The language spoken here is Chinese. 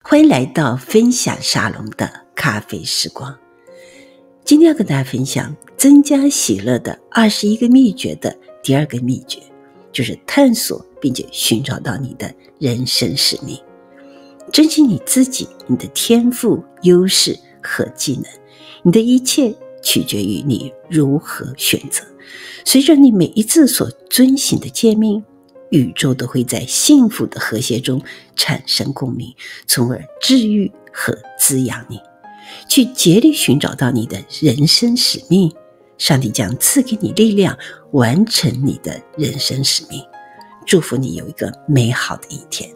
欢迎来到分享沙龙的咖啡时光。今天要跟大家分享增加喜乐的21个秘诀的第二个秘诀，就是探索并且寻找到你的人生使命。珍惜你自己，你的天赋、优势和技能，你的一切取决于你如何选择。随着你每一次所遵行的诫命，宇宙都会在幸福的和谐中产生共鸣，从而治愈和滋养你。去竭力寻找到你的人生使命，上帝将赐给你力量，完成你的人生使命。祝福你有一个美好的一天。